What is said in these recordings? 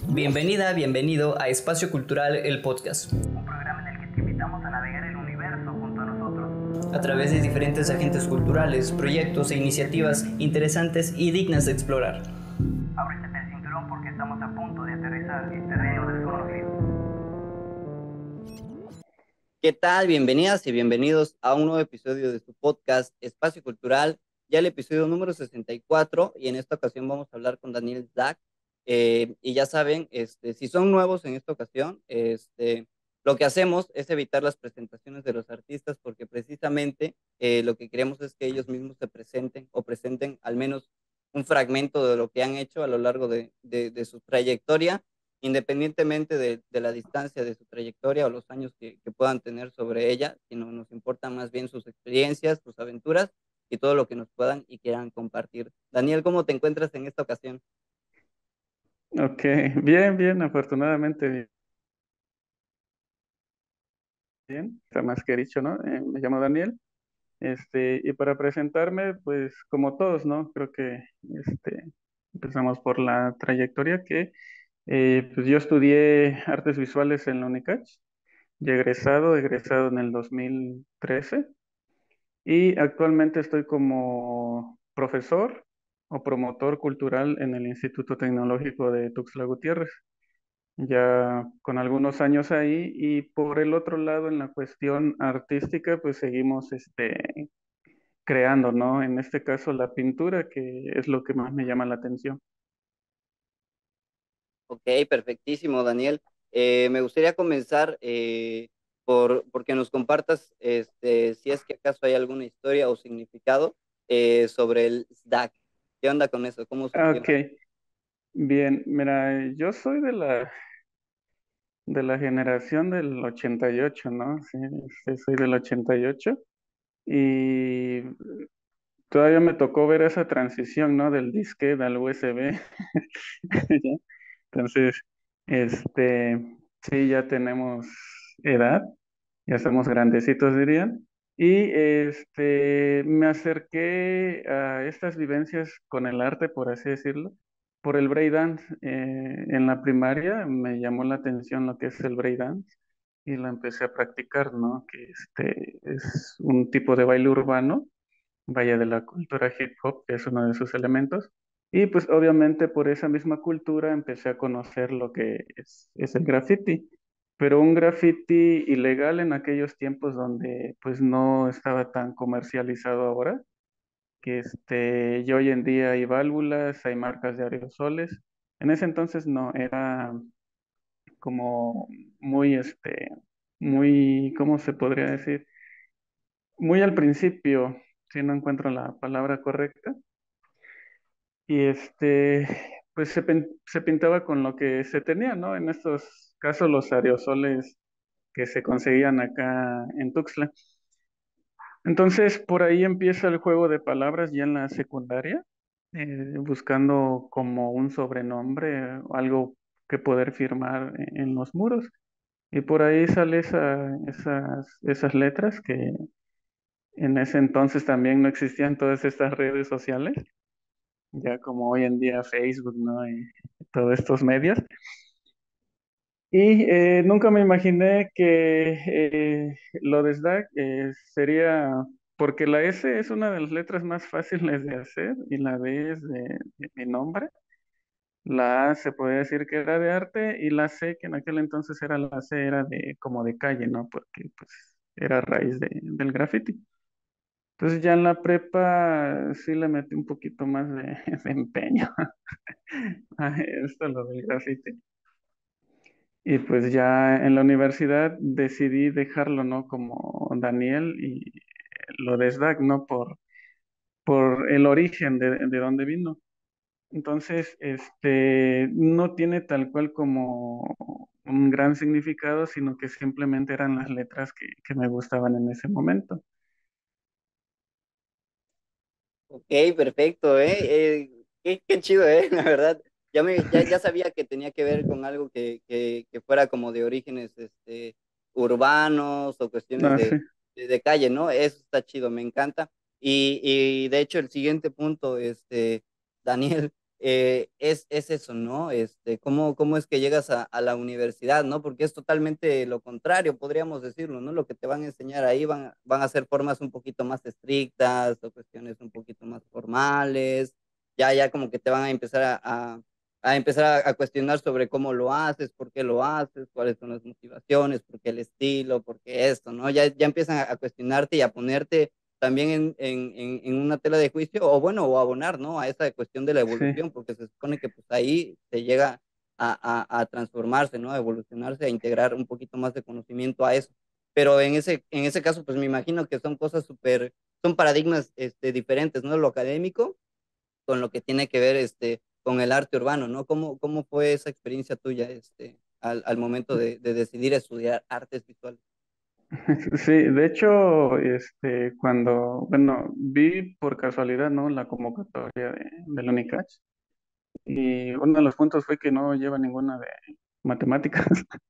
Bienvenida, bienvenido a Espacio Cultural, el podcast. Un programa en el que te invitamos a navegar el universo junto a nosotros. A través de diferentes agentes culturales, proyectos e iniciativas interesantes y dignas de explorar. Ábrete el cinturón porque estamos a punto de aterrizar en terreno desconocido. ¿Qué tal? Bienvenidas y bienvenidos a un nuevo episodio de su podcast Espacio Cultural, ya el episodio número 64, y en esta ocasión vamos a hablar con Daniel Zak. Y ya saben, si son nuevos en esta ocasión, lo que hacemos es evitar las presentaciones de los artistas porque precisamente lo que queremos es que ellos mismos se presenten o presenten al menos un fragmento de lo que han hecho a lo largo de su trayectoria, independientemente de la distancia de su trayectoria o los años que puedan tener sobre ella, sino nos importan más bien sus experiencias, sus aventuras y todo lo que nos puedan y quieran compartir. Daniel, ¿cómo te encuentras en esta ocasión? Ok, bien, bien, afortunadamente bien, está más que dicho, ¿no? Me llamo Daniel, y para presentarme, pues como todos, ¿no? Creo que empezamos por la trayectoria pues yo estudié artes visuales en la UNICACH, y egresado en el 2013, y actualmente estoy como profesor o promotor cultural en el Instituto Tecnológico de Tuxtla Gutiérrez, ya con algunos años ahí. Y por el otro lado, en la cuestión artística, pues seguimos creando, ¿no? En este caso la pintura, que es lo que más me llama la atención. Ok, perfectísimo, Daniel. Me gustaría comenzar porque nos compartas si es que acaso hay alguna historia o significado sobre el SDAC. ¿Qué onda con eso? ¿Cómo surgió? Ok, bien, mira, yo soy de la generación del 88, ¿no? Sí, soy del 88 y todavía me tocó ver esa transición, ¿no? Del disquete al USB. Entonces, este, sí, ya tenemos edad, ya somos grandecitos, dirían. Y me acerqué a estas vivencias con el arte, por así decirlo, por el breakdance. En la primaria me llamó la atención lo que es el breakdance y la empecé a practicar, ¿no? Que es un tipo de baile urbano, vaya, de la cultura hip hop, que es uno de sus elementos. Y pues obviamente por esa misma cultura empecé a conocer lo que es el graffiti, pero un graffiti ilegal en aquellos tiempos donde pues no estaba tan comercializado ahora, que y hoy en día hay válvulas, hay marcas de aerosoles. En ese entonces no, era como muy, muy, ¿cómo se podría decir? Muy al principio, si no encuentro la palabra correcta. Y pues se pintaba con lo que se tenía, ¿no? En estos casos los aerosoles que se conseguían acá en Tuxtla. Entonces por ahí empieza el juego de palabras ya en la secundaria, buscando como un sobrenombre o algo que poder firmar en los muros. Y por ahí sale esas letras que en ese entonces también no existían todas estas redes sociales, ya como hoy en día Facebook, ¿no? Y todos estos medios. Y nunca me imaginé que lo de SDAC sería, porque la S es una de las letras más fáciles de hacer y la D es de mi nombre. La A se podría decir que era de arte y la C, que en aquel entonces era la C, era de como de calle, ¿no? Porque pues era raíz del graffiti. Entonces ya en la prepa sí le metí un poquito más de empeño a esto, lo del graffiti. Y pues ya en la universidad decidí dejarlo, ¿no? Como Daniel y lo de SDAC, ¿no? Por el origen de dónde vino. Entonces, no tiene tal cual como un gran significado, sino que simplemente eran las letras que me gustaban en ese momento. Ok, perfecto, ¿eh? Qué chido, ¿eh? La verdad, ya sabía que tenía que ver con algo que fuera como de orígenes urbanos o cuestiones Ah, sí. de calle, ¿no? Eso está chido, me encanta. Y de hecho, el siguiente punto, Daniel, es eso, ¿no? ¿Cómo es que llegas a la universidad, ¿no? Porque es totalmente lo contrario, podríamos decirlo, ¿no? Lo que te van a enseñar ahí van a ser formas un poquito más estrictas o cuestiones un poquito más formales, ya como que te van a empezar a empezar a cuestionar sobre cómo lo haces, por qué lo haces, cuáles son las motivaciones, por qué el estilo, por qué esto, ¿no? Ya empiezan a cuestionarte y a ponerte también en una tela de juicio, o bueno, o abonar, ¿no? A esa cuestión de la Sí, evolución, porque se supone que pues ahí se llega a transformarse, ¿no? A evolucionarse, a integrar un poquito más de conocimiento a eso. Pero en ese caso, pues me imagino que son cosas súper, son paradigmas diferentes, ¿no? Lo académico con lo que tiene que ver con el arte urbano, ¿no? ¿Cómo fue esa experiencia tuya al momento de decidir estudiar artes visuales? sí, de hecho, cuando, bueno, vi por casualidad, ¿no? La convocatoria del UNICACH y uno de los puntos fue que no lleva ninguna de matemáticas.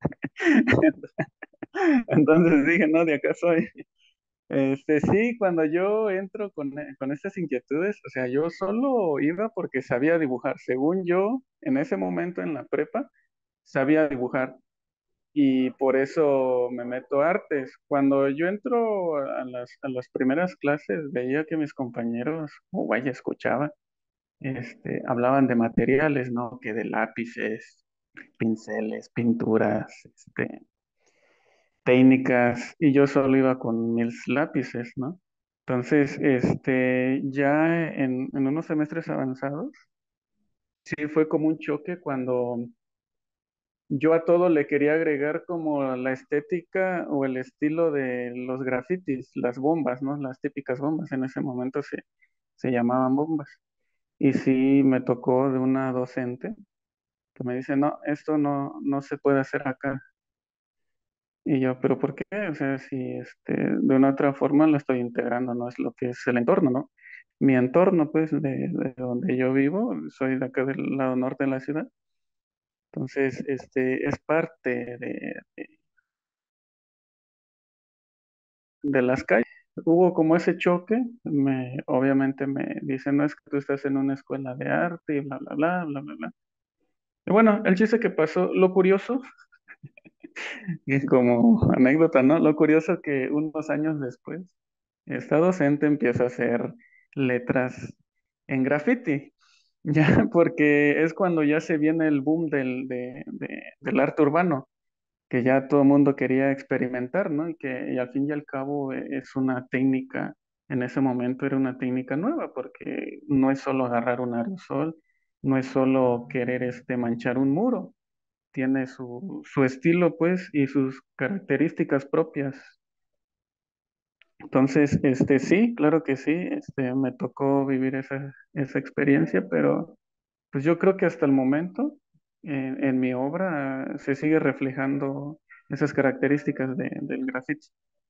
Entonces dije, no, de acá soy. Sí, cuando yo entro con estas inquietudes, o sea, yo solo iba porque sabía dibujar. Según yo, en ese momento en la prepa, sabía dibujar y por eso me meto a artes. Cuando yo entro a las primeras clases, veía que mis compañeros, o vaya, escuchaba, hablaban de materiales, ¿no? Que de lápices, pinceles, pinturas, técnicas, y yo solo iba con mis lápices, ¿no? Entonces, ya en unos semestres avanzados, sí fue como un choque cuando yo a todo le quería agregar como la estética o el estilo de los grafitis, las bombas, ¿no? Las típicas bombas, en ese momento se llamaban bombas. Y sí me tocó de una docente que me dice, no, esto no se puede hacer acá. Y yo, ¿pero por qué? O sea, si de una otra forma lo estoy integrando, no es lo que es el entorno, ¿no? Mi entorno, pues, de donde yo vivo, soy de acá del lado norte de la ciudad, entonces, es parte de las calles. Hubo como ese choque, obviamente me dicen, no es que tú estás en una escuela de arte y bla, bla, bla, bla, bla, bla. Y bueno, el chiste que pasó, lo curioso, y como anécdota, ¿no? Lo curioso que unos años después, esta docente empieza a hacer letras en graffiti, ya, porque es cuando ya se viene el boom del arte urbano, que ya todo el mundo quería experimentar, ¿no? Y al fin y al cabo es una técnica, en ese momento era una técnica nueva, porque no es solo agarrar un aerosol, no es solo querer manchar un muro, tiene su estilo, pues, y sus características propias. Entonces, sí, claro que sí, me tocó vivir esa experiencia, pero pues yo creo que hasta el momento en mi obra se sigue reflejando esas características del graffiti.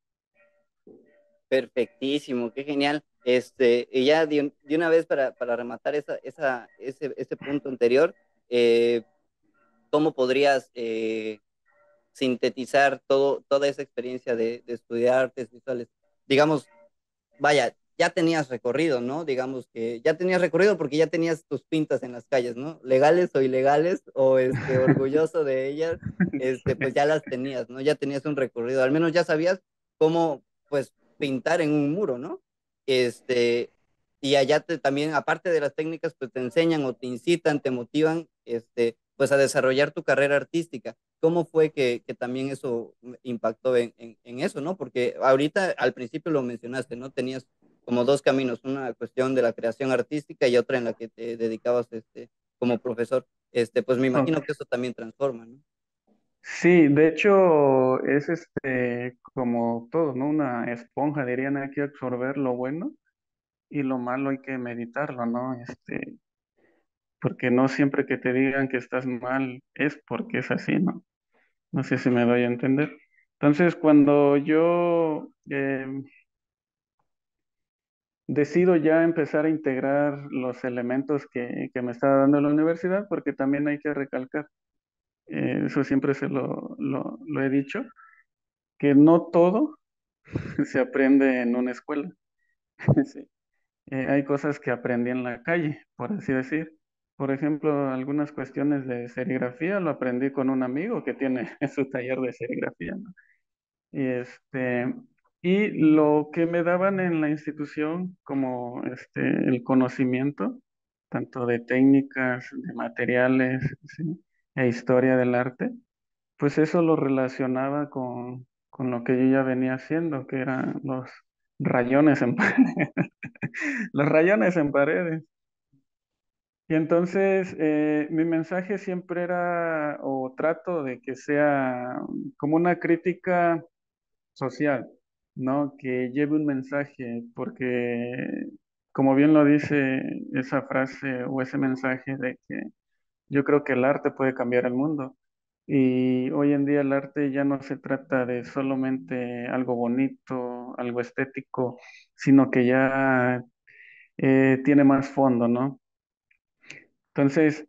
Perfectísimo, qué genial. Y ya de una vez para rematar ese punto anterior, eh, ¿cómo podrías sintetizar toda esa experiencia de estudiar artes visuales? Digamos, vaya, ya tenías recorrido, ¿no? Digamos que ya tenías recorrido porque ya tenías tus pintas en las calles, ¿no? Legales o ilegales, o orgulloso de ellas, pues ya las tenías, ¿no? Ya tenías un recorrido, al menos ya sabías cómo, pues, pintar en un muro, ¿no? Este, y allá también, aparte de las técnicas, pues te enseñan o te incitan, te motivan, pues a desarrollar tu carrera artística. ¿Cómo fue que también eso impactó en eso, ¿no? Porque ahorita al principio lo mencionaste, ¿no? Tenías como dos caminos, una cuestión de la creación artística y otra en la que te dedicabas como profesor. Pues me imagino Ok. que eso también transforma, ¿no? Sí, de hecho es como todo, ¿no? Una esponja, dirían, hay que absorber lo bueno y lo malo hay que meditarlo, ¿no? Porque no siempre que te digan que estás mal es porque es así, ¿no? No sé si me doy a entender. Entonces, cuando yo decido ya empezar a integrar los elementos que me está dando la universidad, porque también hay que recalcar, eso siempre lo he dicho, que no todo se aprende en una escuela. Sí. Hay cosas que aprendí en la calle, por así decir, Por ejemplo, algunas cuestiones de serigrafía lo aprendí con un amigo que tiene su taller de serigrafía, ¿no? Y y lo que me daban en la institución como el conocimiento, tanto de técnicas, de materiales, ¿sí? E historia del arte, pues eso lo relacionaba con lo que yo ya venía haciendo, que eran los rayones en los rayones en paredes. Y entonces mi mensaje siempre era, o trato de que sea como una crítica social, ¿no? Que lleve un mensaje, porque como bien lo dice esa frase o ese mensaje de que yo creo que el arte puede cambiar el mundo. Y hoy en día el arte ya no se trata de solamente algo bonito, algo estético, sino que ya tiene más fondo, ¿no? Entonces,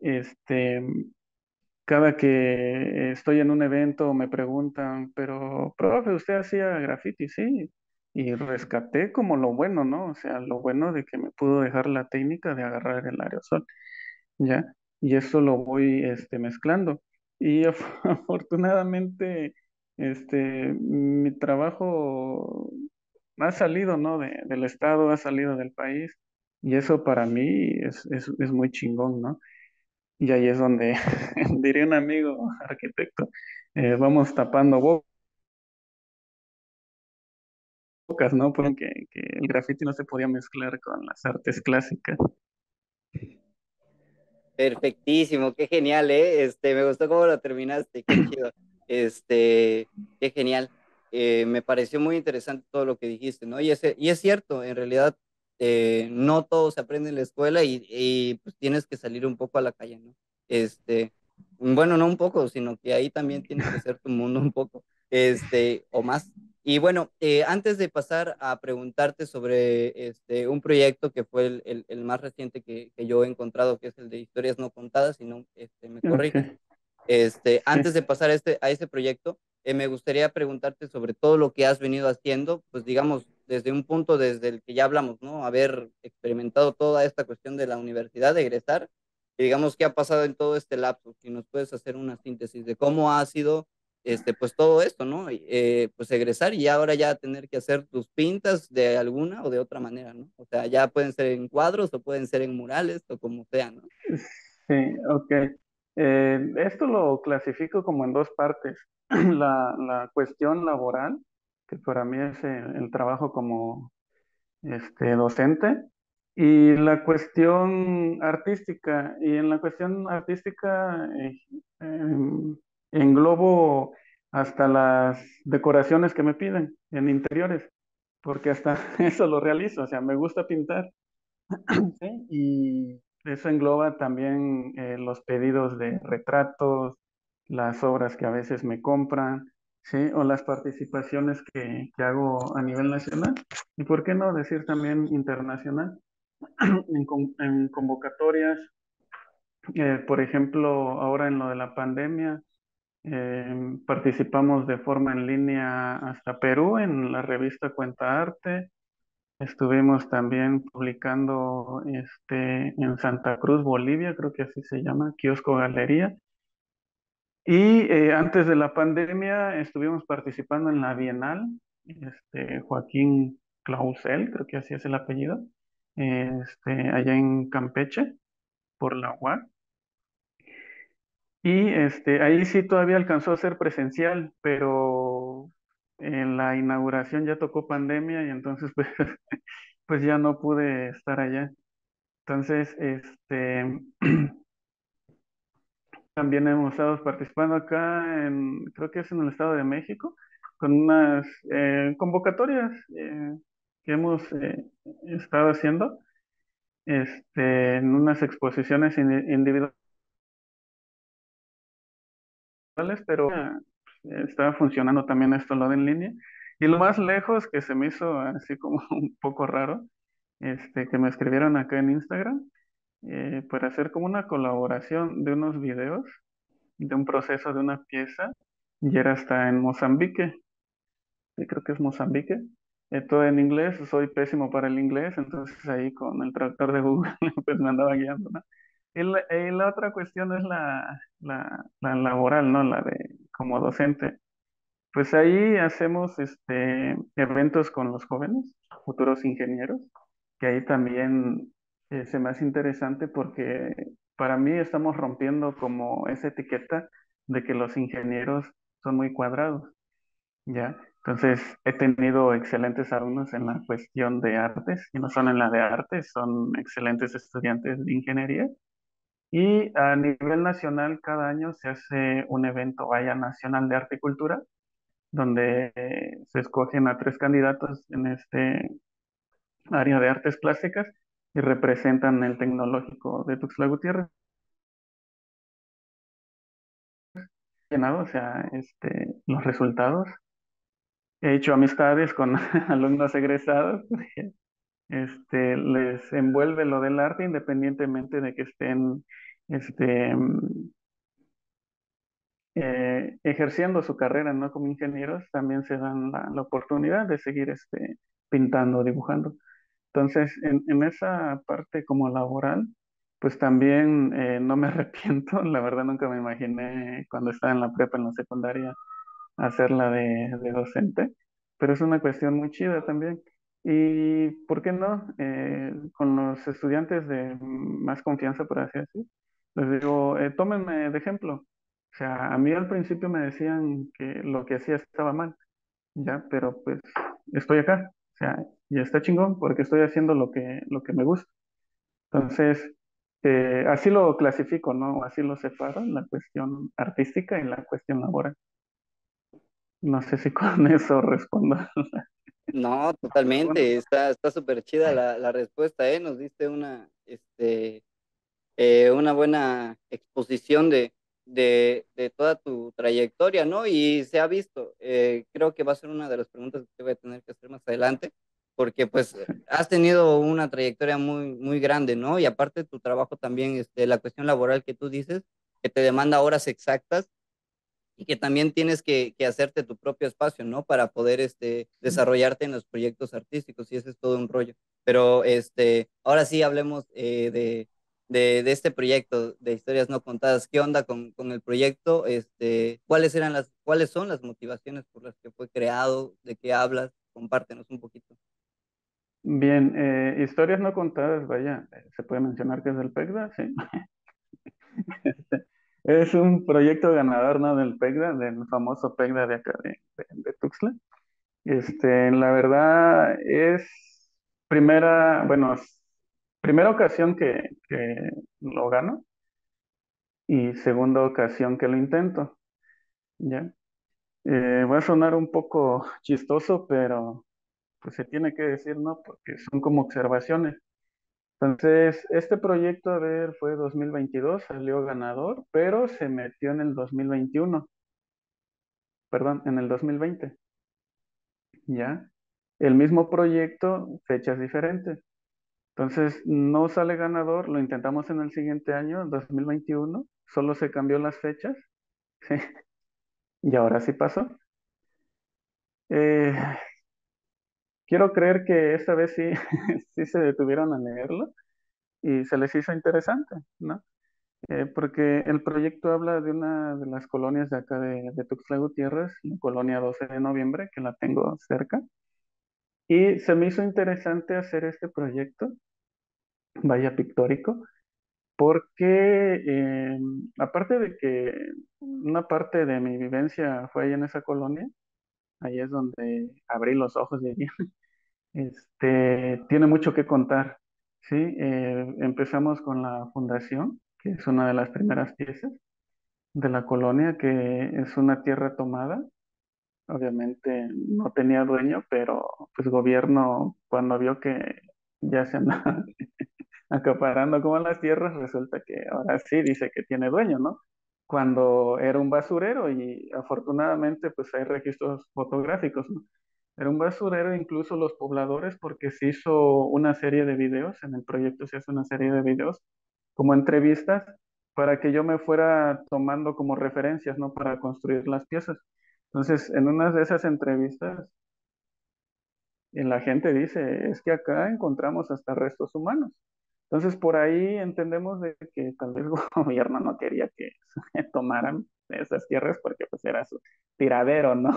cada que estoy en un evento me preguntan, pero, profe, ¿usted hacía graffiti? Sí, y rescaté como lo bueno, ¿no? O sea, lo bueno de que me pudo dejar la técnica de agarrar el aerosol, ¿ya? Y eso lo voy, mezclando. Y afortunadamente, mi trabajo ha salido, ¿no? Del estado, ha salido del país, y eso para mí es muy chingón, ¿no? Y ahí es donde, diría un amigo arquitecto, vamos tapando bocas, ¿no? Porque que el graffiti no se podía mezclar con las artes clásicas. Perfectísimo, qué genial, ¿eh? Me gustó cómo lo terminaste, qué chido. Qué genial. Me pareció muy interesante todo lo que dijiste, ¿no? Y es cierto, en realidad no todo se aprende en la escuela pues tienes que salir un poco a la calle, ¿no? Bueno, no un poco, sino que ahí también tiene que ser tu mundo un poco, o más. Y bueno, antes de pasar a preguntarte sobre un proyecto que fue el más reciente que yo he encontrado, que es el de historias no contadas, si no me Ok, corriges, sí, antes de pasar a este proyecto, me gustaría preguntarte sobre todo lo que has venido haciendo, pues digamos, desde un punto desde el que ya hablamos, ¿no? Haber experimentado toda esta cuestión de la universidad, de egresar, y digamos, qué ha pasado en todo este lapso, si nos puedes hacer una síntesis de cómo ha sido pues todo esto, ¿no? Pues egresar y ahora ya tener que hacer tus pintas de alguna o de otra manera, ¿no? O sea, ya pueden ser en cuadros o pueden ser en murales o como sea, ¿no? sí, ok. Esto lo clasifico como en dos partes. La cuestión laboral, que para mí es el trabajo como docente, y la cuestión artística. Y en la cuestión artística englobo hasta las decoraciones que me piden en interiores, porque hasta eso lo realizo, o sea, me gusta pintar, ¿sí? Y eso engloba también los pedidos de retratos, las obras que a veces me compran, ¿sí? O las participaciones que hago a nivel nacional. Y por qué no decir también internacional, en convocatorias, por ejemplo, ahora en lo de la pandemia, participamos de forma en línea hasta Perú en la revista Cuenta Arte. Estuvimos también publicando en Santa Cruz, Bolivia, creo que así se llama, Kiosco Galería. Y antes de la pandemia estuvimos participando en la Bienal, Joaquín Clausel, creo que así es el apellido, allá en Campeche, por la UAC. Y ahí sí todavía alcanzó a ser presencial, pero en la inauguración ya tocó pandemia y entonces pues, pues ya no pude estar allá. Entonces, también hemos estado participando acá creo que es en el Estado de México, con unas convocatorias que hemos estado haciendo, en unas exposiciones individuales, pero estaba funcionando también esto lo de en línea. Y lo más lejos que se me hizo así como un poco raro, que me escribieron acá en Instagram, para hacer como una colaboración de unos videos de un proceso de una pieza, y era hasta en Mozambique, sí, creo que es Mozambique. Todo en inglés, soy pésimo para el inglés, entonces ahí con el traductor de Google pues me andaba guiando, ¿no? La otra cuestión es la laboral, ¿no? La de como docente. Pues ahí hacemos eventos con los jóvenes, futuros ingenieros, que ahí también se me hace interesante porque para mí estamos rompiendo como esa etiqueta de que los ingenieros son muy cuadrados, ¿ya? Entonces he tenido excelentes alumnos en la cuestión de artes, y no solo en la de artes, son excelentes estudiantes de ingeniería. Y a nivel nacional, cada año se hace un evento, vaya, nacional de arte y cultura, donde se escogen a tres candidatos en este área de artes plásticas y representan el tecnológico de Tuxtla Gutiérrez. O sea, los resultados. He hecho amistades con alumnos egresados. Les envuelve lo del arte independientemente de que estén este, ejerciendo su carrera, ¿no? Como ingenieros, también se dan la oportunidad de seguir pintando, dibujando. Entonces, en esa parte como laboral, pues también no me arrepiento. La verdad nunca me imaginé cuando estaba en la prepa, en la secundaria, hacerla de docente, pero es una cuestión muy chida también. Y, ¿por qué no? Con los estudiantes de más confianza, por así decirlo, les digo, tómenme de ejemplo. O sea, a mí al principio me decían que lo que hacía estaba mal, ya, pero pues estoy acá. O sea, y está chingón porque estoy haciendo lo que me gusta. Entonces, así lo clasifico, ¿no? Así lo separo, la cuestión artística y la cuestión laboral. No sé si con eso respondo. No, Bueno, totalmente, está súper chida la respuesta, ¿eh? Nos diste una buena exposición de toda tu trayectoria, ¿no? Y se ha visto, creo que va a ser una de las preguntas que te voy a tener que hacer más adelante, porque pues has tenido una trayectoria muy, muy grande, ¿no? Y aparte de tu trabajo también, la cuestión laboral que tú dices, que te demanda horas exactas y que también tienes que hacerte tu propio espacio, ¿no? Para poder desarrollarte en los proyectos artísticos y ese es todo un rollo. Pero ahora sí hablemos de este proyecto de historias no contadas. ¿Qué onda con el proyecto? ¿Cuáles son las motivaciones por las que fue creado? ¿De qué hablas? Compártenos un poquito. bien, historias no contadas, vaya, se puede mencionar que es del PECDA, sí. Es un proyecto ganador, ¿no? Del PECDA, del famoso PECDA de acá de Tuxtla. La verdad es bueno, primera ocasión que lo gano y segunda ocasión que lo intento, ¿ya? Va a sonar un poco chistoso, pero pues se tiene que decir, ¿no? Porque son como observaciones. Entonces, este proyecto, a ver, fue 2022, salió ganador, pero se metió en el 2021, perdón, en el 2020, ¿ya? El mismo proyecto, fechas diferentes. Entonces, no sale ganador, lo intentamos en el siguiente año, 2021, solo se cambió las fechas, ¿sí? Y ahora sí pasó. Eh, Quiero creer que esta vez sí, sí se detuvieron a leerlo y se les hizo interesante, ¿no? Porque el proyecto habla de una de las colonias de acá de Tuxtla Gutiérrez, la colonia 12 de noviembre, que la tengo cerca. Y se me hizo interesante hacer este proyecto, vaya pictórico, porque aparte de que una parte de mi vivencia fue ahí en esa colonia, ahí es donde abrí los ojos, diría, tiene mucho que contar, ¿sí? Empezamos con la fundación, que es una de las primeras piezas de la colonia, que es una tierra tomada. Obviamente no tenía dueño, pero pues gobierno cuando vio que ya se andaba acaparando como las tierras, resulta que ahora sí dice que tiene dueño, ¿no? Cuando era un basurero y afortunadamente pues hay registros fotográficos, ¿no? Era un basurero, incluso los pobladores, porque se hizo una serie de videos, en el proyecto se hace una serie de videos como entrevistas para que yo me fuera tomando como referencias, ¿no? Para construir las piezas. Entonces, en una de esas entrevistas, la gente dice, es que acá encontramos hasta restos humanos. Entonces, por ahí entendemos de que tal vez el gobierno no quería que tomaran esas tierras porque pues era su tiradero, ¿no?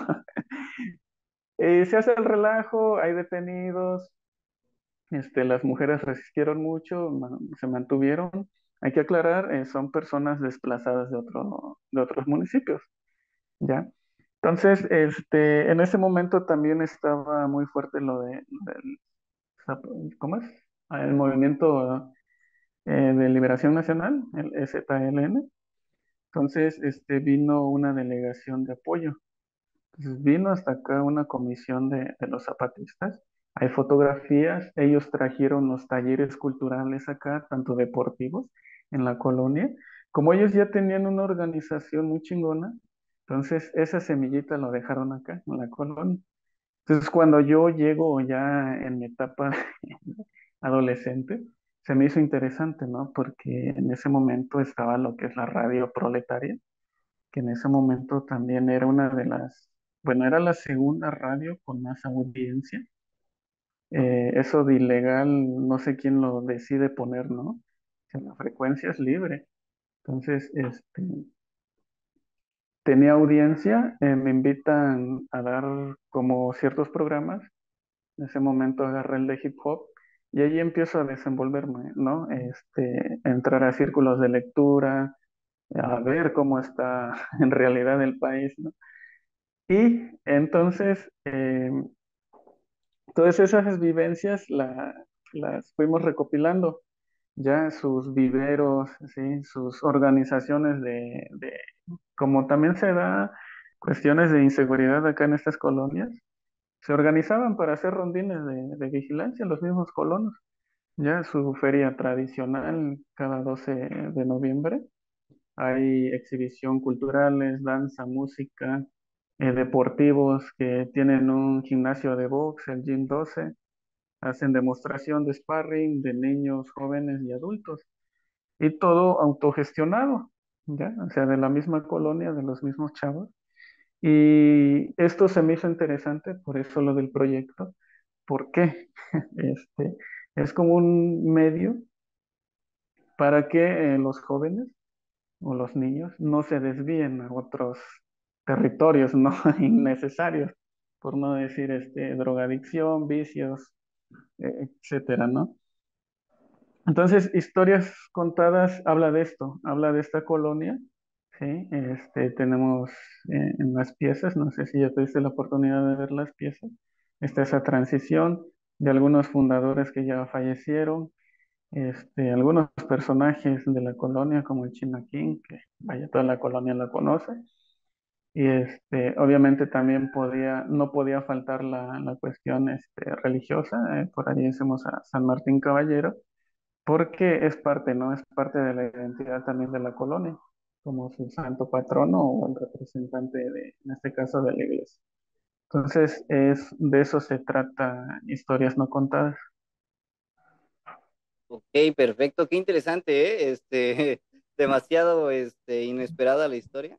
Se hace el relajo, hay detenidos, las mujeres resistieron mucho, se mantuvieron. Hay que aclarar, son personas desplazadas de otros municipios, ¿ya? Entonces, en ese momento también estaba muy fuerte del, ¿cómo es? El movimiento de Liberación Nacional, el EZLN. Entonces, vino una delegación de apoyo. Entonces, vino hasta acá una comisión de los zapatistas. Hay fotografías, ellos trajeron los talleres culturales acá, tanto deportivos en la colonia, como ellos ya tenían una organización muy chingona, entonces esa semillita lo dejaron acá en la colonia. Entonces, cuando yo llego ya en mi etapa adolescente, se me hizo interesante, ¿no? Porque en ese momento estaba lo que es la radio proletaria, que en ese momento también era una de bueno, era la segunda radio con más audiencia. Eso de ilegal, no sé quién lo decide poner, ¿no? O sea, la frecuencia es libre. Entonces, tenía audiencia, me invitan a dar como ciertos programas. En ese momento agarré el de hip hop y ahí empiezo a desenvolverme, ¿no? Entrar a círculos de lectura, a ver cómo está en realidad el país, ¿no? Y entonces, todas esas vivencias las fuimos recopilando, ya sus viveros, ¿sí? Sus organizaciones como también se da cuestiones de inseguridad acá en estas colonias, se organizaban para hacer rondines de vigilancia los mismos colonos. Ya su feria tradicional cada 12 de noviembre. Hay exhibición culturales, danza, música, deportivos que tienen un gimnasio de box, el Gym 12. Hacen demostración de sparring de niños, jóvenes y adultos. Y todo autogestionado, ¿ya? O sea, de la misma colonia, de los mismos chavos. Y esto se me hizo interesante, por eso lo del proyecto. ¿Por qué? Este, es como un medio para que los jóvenes o los niños no se desvíen a otros territorios no innecesarios, por no decir drogadicción, vicios, etcétera, ¿no? Entonces, historias contadas habla de esto, habla de esta colonia, ¿sí? Tenemos en las piezas, no sé si ya tuviste la oportunidad de ver las piezas, está esa transición de algunos fundadores que ya fallecieron, algunos personajes de la colonia, como el China King, que vaya, toda la colonia la conoce. Y obviamente también no podía faltar la cuestión religiosa. Por ahí hacemos a San Martín Caballero, porque es parte, ¿no? Es parte de la identidad también de la colonia, como su santo patrono o el representante en este caso, de la iglesia. Entonces, de eso se trata Historias no contadas. Ok, perfecto, qué interesante, ¿eh? Demasiado, inesperada la historia.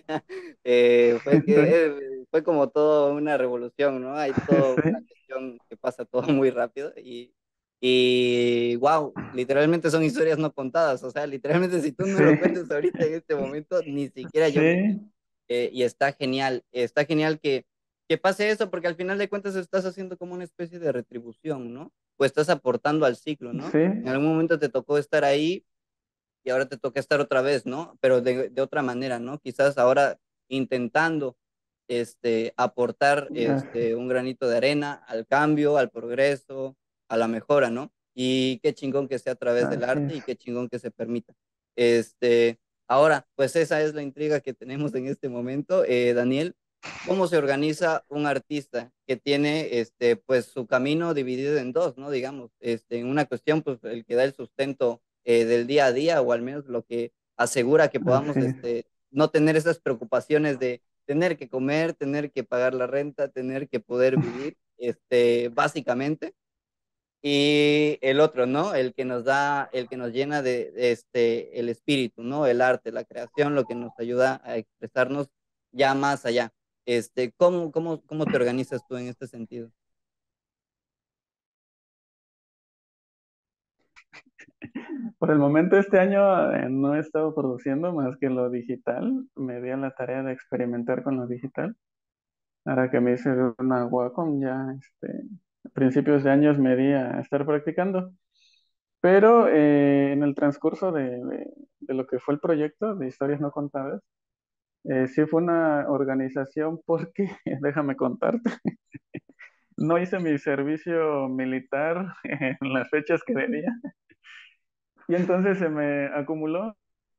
Fue como todo una revolución, ¿no? Hay toda una Sí, cuestión que pasa todo muy rápido y wow, literalmente son historias no contadas, o sea, literalmente si tú no sí, lo cuentes ahorita en este momento, ni siquiera yo me entero. sí, Y está genial que pase eso, porque al final de cuentas estás haciendo como una especie de retribución, ¿no? O estás aportando al ciclo, ¿no? sí, En algún momento te tocó estar ahí y ahora te toca estar otra vez, ¿no? Pero de otra manera, ¿no? Quizás ahora intentando aportar así, un granito de arena al cambio, al progreso, a la mejora, ¿no? Y qué chingón que sea a través del así arte es. y qué chingón que se permita. Este, ahora, pues esa es la intriga que tenemos en este momento. Daniel, ¿cómo se organiza un artista que tiene, pues su camino dividido en dos, ¿no? Digamos, en una cuestión, pues el que da el sustento del día a día o al menos lo que asegura que podamos, Así es, no tener esas preocupaciones de tener que comer, tener que pagar la renta, tener que poder vivir, básicamente. Y el otro, ¿no? El que nos da, el que nos llena el espíritu, ¿no? El arte, la creación, lo que nos ayuda a expresarnos ya más allá. ¿Cómo te organizas tú en este sentido? Por el momento este año no he estado produciendo más que lo digital. Me di a la tarea de experimentar con lo digital. Ahora que me hice de una Wacom, ya a principios de años me di a estar practicando. Pero en el transcurso de lo que fue el proyecto de Historias No Contadas, sí fue una organización porque, déjame contarte, no hice mi servicio militar en las fechas que debía y entonces se me acumuló.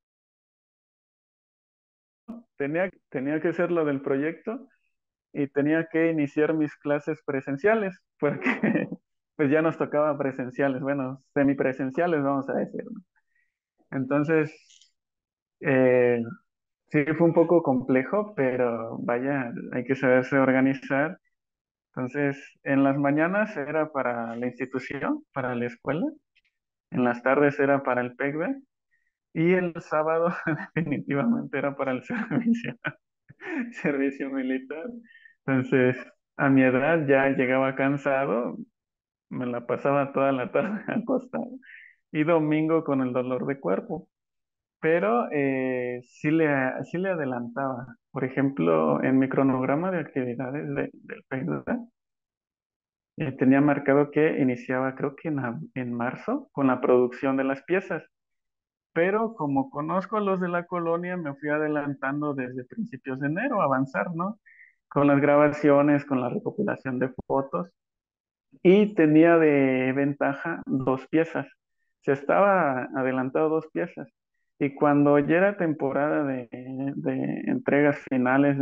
Tenía que ser lo del proyecto y tenía que iniciar mis clases presenciales porque pues ya nos tocaba presenciales, bueno, semipresenciales vamos a decir, ¿no? Entonces, eh, sí fue un poco complejo, pero vaya, hay que saberse organizar. Entonces, en las mañanas era para la institución, para la escuela, en las tardes era para el PECB y el sábado definitivamente era para el servicio militar. Entonces, a mi edad ya llegaba cansado, me la pasaba toda la tarde acostado y domingo con el dolor de cuerpo. Pero sí le adelantaba. Por ejemplo, en mi cronograma de actividades del PECDA, tenía marcado que iniciaba, creo que en marzo, con la producción de las piezas. Pero como conozco a los de la colonia, me fui adelantando desde principios de enero, a avanzar, ¿no? Con las grabaciones, con la recopilación de fotos. Y tenía de ventaja dos piezas. Se estaba adelantado dos piezas. Y cuando ya era temporada de entregas finales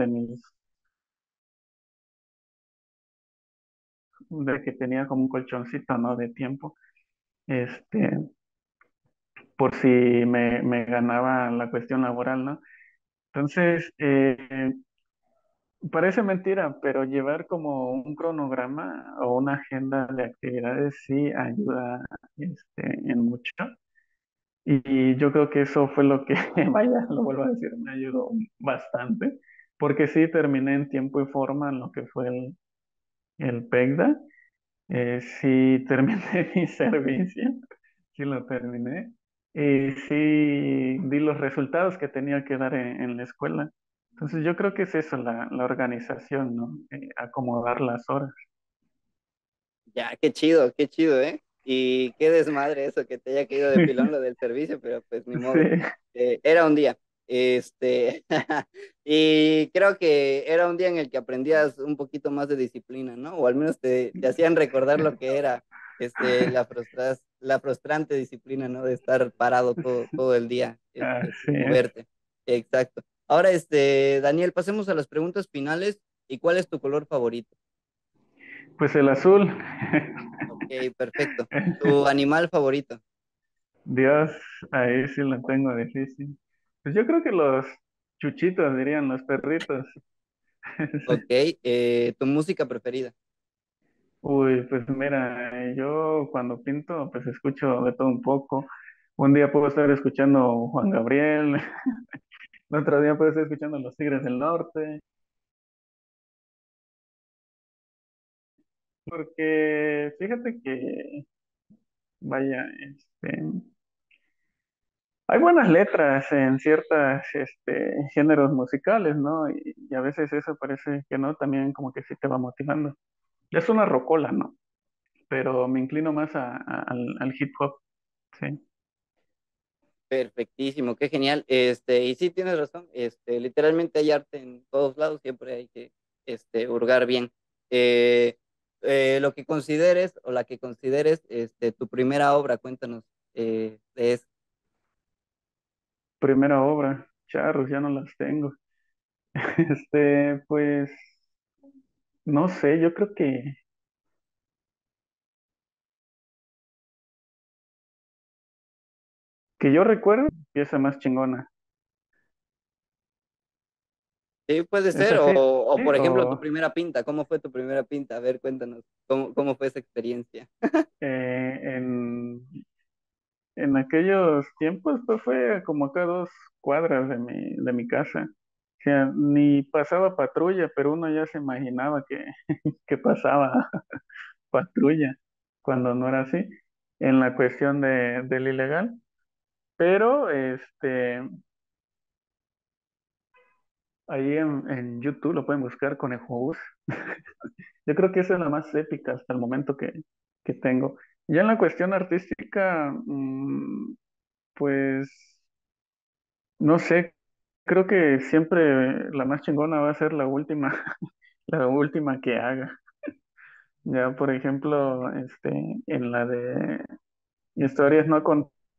de que tenía como un colchoncito, ¿no? De tiempo, este, por si me ganaba la cuestión laboral, ¿no? Entonces, parece mentira, pero llevar como un cronograma o una agenda de actividades sí ayuda, en mucho. Y yo creo que eso fue lo que, vaya, lo vuelvo a decir, me ayudó bastante, porque sí terminé en tiempo y forma en lo que fue el PECDA. Sí terminé mi servicio, sí lo terminé. Y sí di los resultados que tenía que dar en la escuela. Entonces yo creo que es eso, la organización, ¿no? Acomodar las horas. Ya, qué chido, ¿eh? Y qué desmadre eso, que te haya caído de pilón lo del servicio, pero pues ni Sí, modo. Era un día. Y creo que era un día en el que aprendías un poquito más de disciplina, ¿no? O al menos te hacían recordar lo que era la frustrante disciplina, ¿no? De estar parado todo el día, así sin es. moverte. Exacto. Ahora, Daniel, pasemos a las preguntas finales. ¿Y cuál es tu color favorito? Pues el azul. Ok, perfecto. ¿Tu animal favorito? Dios, ahí sí lo tengo difícil. Pues yo creo que los chuchitos, dirían los perritos. Ok, Sí. ¿tu música preferida? Uy, pues mira, yo cuando pinto, pues escucho de todo un poco. Un día puedo estar escuchando Juan Gabriel, el otro día puedo estar escuchando Los Tigres del Norte, porque fíjate que, vaya, hay buenas letras en ciertas, géneros musicales, ¿no? Y a veces eso parece que no, también como que sí te va motivando. Es una rocola, ¿no? Pero me inclino más al hip hop, sí. Perfectísimo, qué genial. Y sí, tienes razón. Literalmente hay arte en todos lados, siempre hay que, hurgar bien. Eh, lo que consideres o la que consideres, tu primera obra, cuéntanos, de eso. Primera obra, charros, ya no las tengo. Pues, no sé, yo creo que yo recuerdo pieza más chingona. Sí, puede ¿Es ser, así? o por ejemplo, tu O primera pinta. ¿Cómo fue tu primera pinta? A ver, cuéntanos, ¿cómo fue esa experiencia? eh, en, en aquellos tiempos, pues fue como acá a 2 cuadras de mi casa. O sea, ni pasaba patrulla, pero uno ya se imaginaba que pasaba patrulla cuando no era así. en la cuestión del ilegal, pero ahí en YouTube lo pueden buscar con el Bus. Yo creo que esa es la más épica hasta el momento que tengo. Ya en la cuestión artística, pues no sé, creo que siempre la más chingona va a ser la última, la última que haga. Ya, por ejemplo, en la de historias no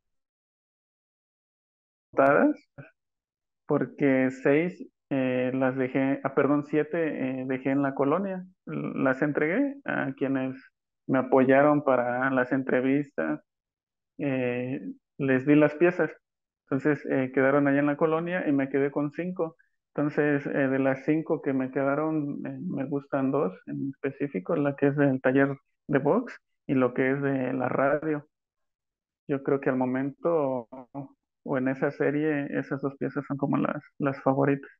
contadas, porque seis las dejé, perdón, siete dejé en la colonia, las entregué a quienes me apoyaron para las entrevistas, eh, les di las piezas, entonces quedaron allá en la colonia y me quedé con cinco. Entonces, de las cinco que me quedaron, me gustan dos en específico, la que es del taller de box y lo que es de la radio. Yo creo que al momento o en esa serie, esas dos piezas son como las favoritas.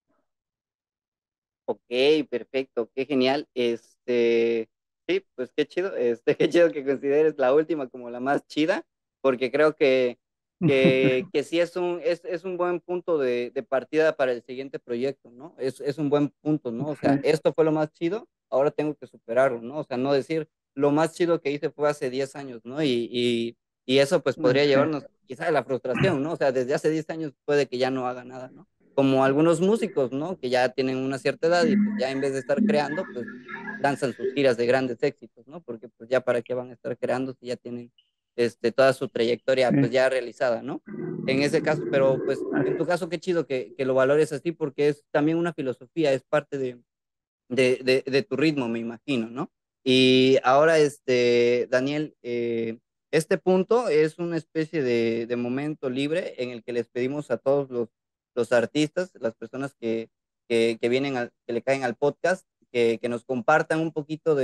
Ok, perfecto, qué genial. Sí, pues qué chido, qué chido que consideres la última como la más chida, porque creo que sí es un buen punto de partida para el siguiente proyecto, ¿no? Es un buen punto, ¿no? O sea, Sí, esto fue lo más chido, ahora tengo que superarlo, ¿no? O sea, no decir lo más chido que hice fue hace 10 años, ¿no? Y eso pues podría sí, llevarnos quizá a la frustración, ¿no? O sea, desde hace 10 años puede que ya no haga nada, ¿no? Como algunos músicos, ¿no? Que ya tienen una cierta edad y pues ya en vez de estar creando, pues lanzan sus giras de grandes éxitos, ¿no? Porque pues ya para qué van a estar creando si ya tienen toda su trayectoria pues sí. ya realizada, ¿no? En ese caso, pero pues en tu caso qué chido que lo valores así porque es también una filosofía, es parte de tu ritmo, me imagino, ¿no? Y ahora, Daniel, este punto es una especie de momento libre en el que les pedimos a todos los artistas, las personas que vienen, que le caen al podcast, que nos compartan un poquito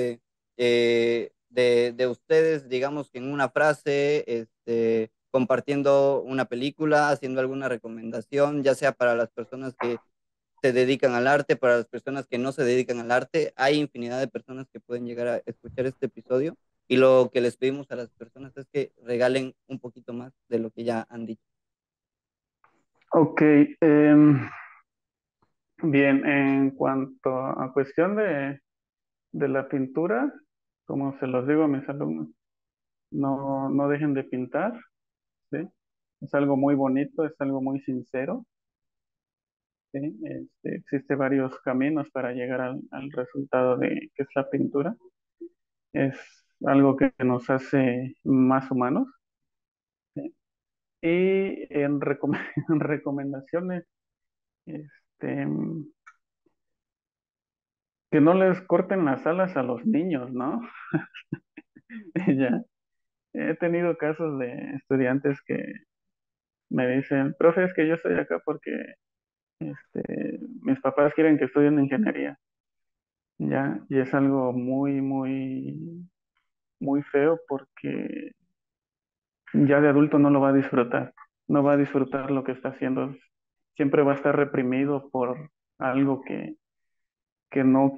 de ustedes, digamos que en una frase, compartiendo una película, haciendo alguna recomendación, ya sea para las personas que se dedican al arte, para las personas que no se dedican al arte. Hay infinidad de personas que pueden llegar a escuchar este episodio y lo que les pedimos a las personas es que regalen un poquito más de lo que ya han dicho. Ok, bien, en cuanto a cuestión de la pintura, como se los digo a mis alumnos, no dejen de pintar, ¿sí? Es algo muy bonito, es algo muy sincero, ¿sí? Existe varios caminos para llegar al resultado de que es la pintura. Es algo que nos hace más humanos, ¿sí? Y en recomendaciones, este, que no les corten las alas a los niños, ¿no? Ya, he tenido casos de estudiantes que me dicen, profe, es que yo estoy acá porque mis papás quieren que estudie en ingeniería, ya, y es algo muy, muy, muy feo porque ya de adulto no lo va a disfrutar, no va a disfrutar lo que está haciendo, siempre va a estar reprimido por algo que no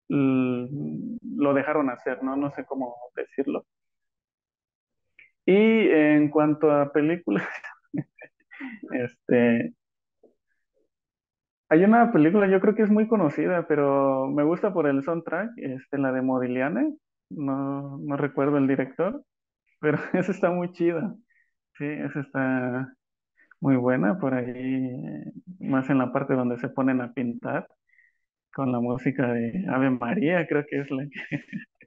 lo dejaron hacer, ¿no? No sé cómo decirlo. Y en cuanto a películas, este, hay una película, yo creo que es muy conocida, pero me gusta por el soundtrack, la de Modigliane, no recuerdo el director, pero esa está muy chida, sí, esa está muy buena, por ahí, más en la parte donde se ponen a pintar, con la música de Ave María, creo que es la que...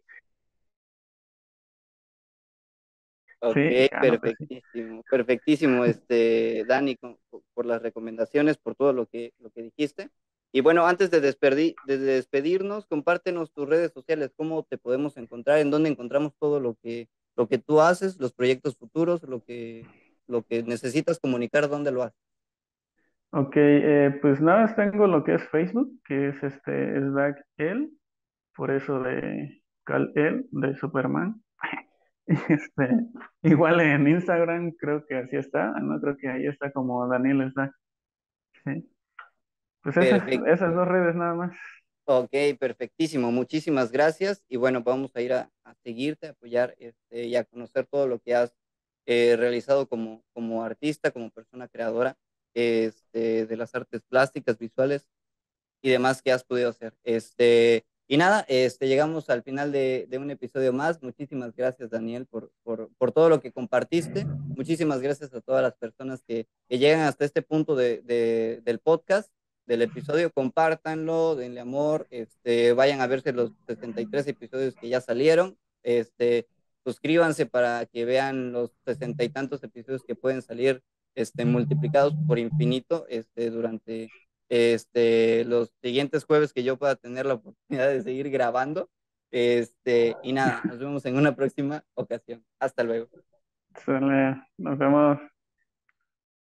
Ok, Sí, no, pues sí. perfectísimo, perfectísimo, Dani, por las recomendaciones, por todo lo que dijiste. Y bueno, antes de despedirnos, compártenos tus redes sociales, cómo te podemos encontrar, en dónde encontramos todo lo que tú haces, los proyectos futuros, lo que necesitas comunicar, dónde lo haces. Ok, pues nada, tengo lo que es Facebook, que es Slack El, por eso de Cal El, de Superman. Este, igual en Instagram creo que así está, no creo que ahí está como Daniel Slack, sí. Pues Perfecto. esas dos redes nada más. Ok, perfectísimo. Muchísimas gracias. Y bueno, vamos a ir a seguirte, a apoyar y a conocer todo lo que has realizado como artista, como persona creadora de las artes plásticas, visuales y demás que has podido hacer. Y nada, llegamos al final de un episodio más. Muchísimas gracias, Daniel, por todo lo que compartiste. Muchísimas gracias a todas las personas que llegan hasta este punto del podcast, del episodio. Compártanlo, denle amor, vayan a verse los 63 episodios que ya salieron. Suscríbanse para que vean los 60 y tantos episodios que pueden salir multiplicados por infinito durante los siguientes jueves que yo pueda tener la oportunidad de seguir grabando. Y nada, nos vemos en una próxima ocasión. Hasta luego. Sale, nos vemos.